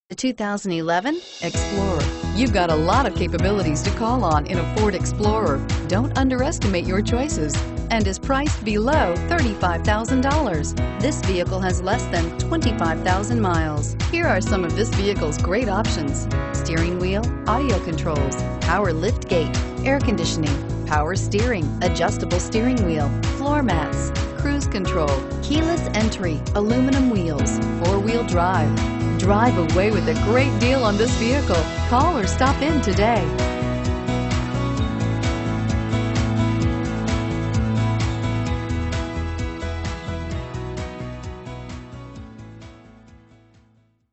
The 2011 Explorer. You've got a lot of capabilities to call on in a Ford Explorer. Don't underestimate your choices, and is priced below $35,000. This vehicle has less than 25,000 miles. Here are some of this vehicle's great options: steering wheel audio controls, power liftgate, air conditioning, power steering, adjustable steering wheel, floor mats, cruise control, keyless entry, aluminum wheels, four-wheel drive. Drive away with a great deal on this vehicle. Call or stop in today.